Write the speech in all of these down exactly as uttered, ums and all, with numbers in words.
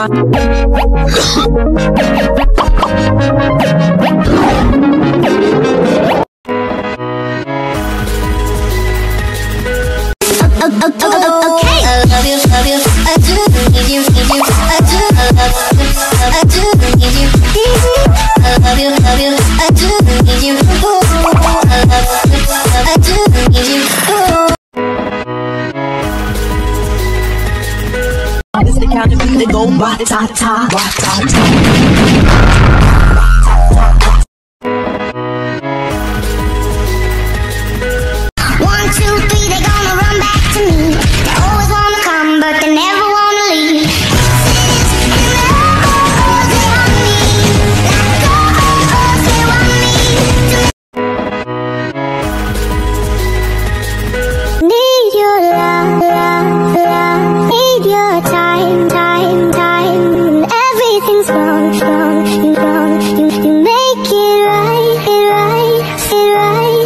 They go ba-ta-ta, ba-ta-ta. One, two, three, they gonna run back to me. They always wanna come, but they never wanna leave. Need your love, love, love. Need your time, time, time. Everything's wrong, wrong, you wrong. You, you make it right, it right, it right.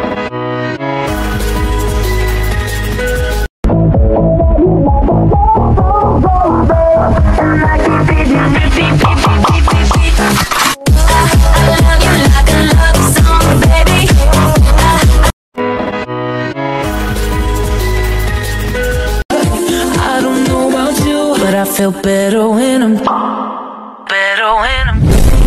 I feel better when I'm better when I'm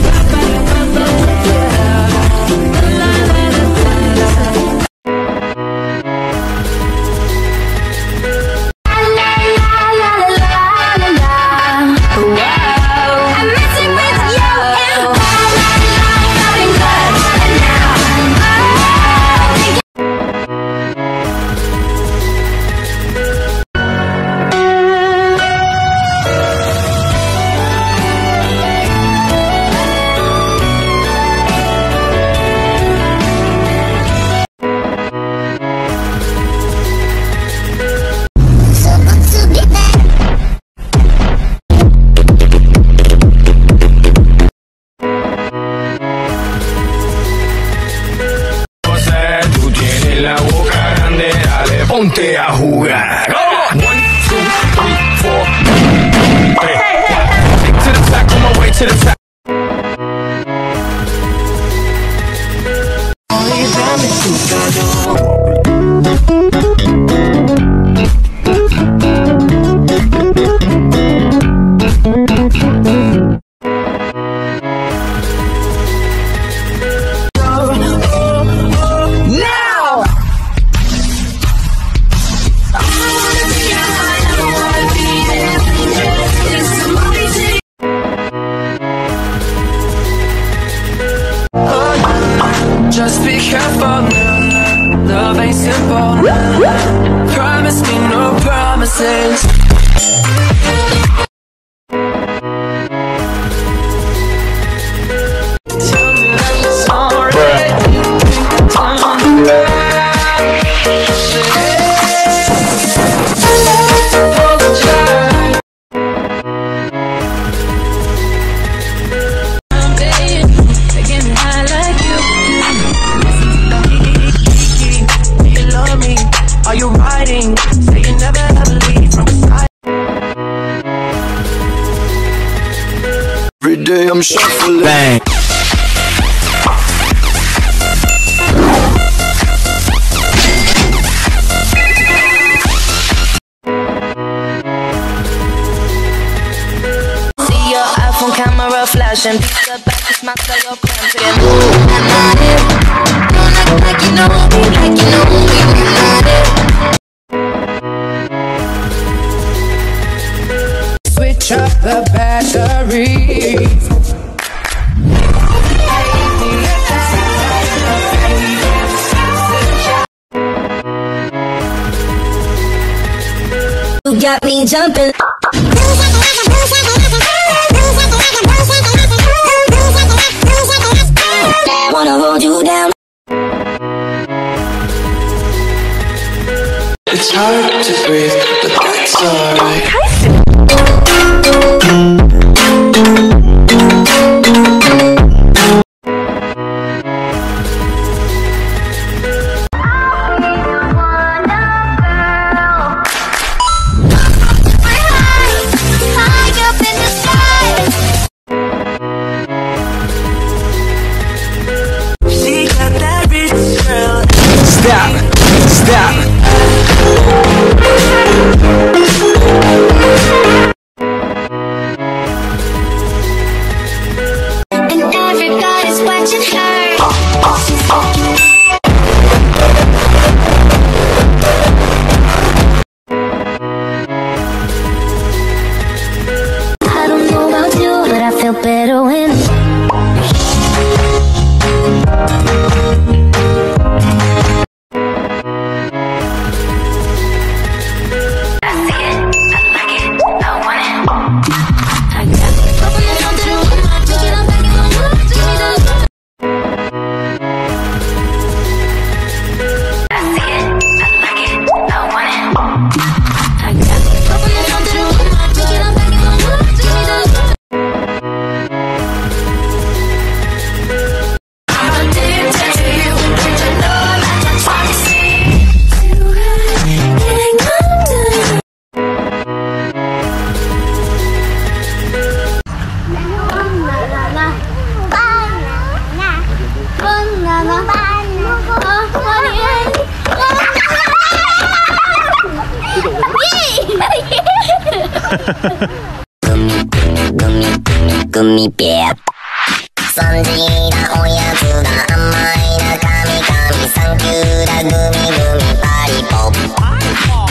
ponte a jugar. One, two, three, four. Hey, hey, to the top, on my way to the top. Just be careful, love ain't simple. Promise me no promises. Tell me that it's alright. Are you riding? Say you never ever leave from beside. Every day I'm shuffling. Bang. See your iPhone camera flashing. Pizza back to smack your plans again. I'm not it. Don't act like you know me, like you know me. I'm not it. Switch up the batteries. You got me jumping. Wanna hold you down. It's hard to breathe, but that's alright. High up in the グミグミグミペアさんじだおやつだ甘いなカミカミサンキューだグミ